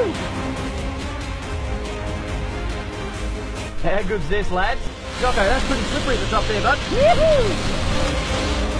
How good's this, lads? Jocko, that's pretty slippery at the top there, bud. Woohoo!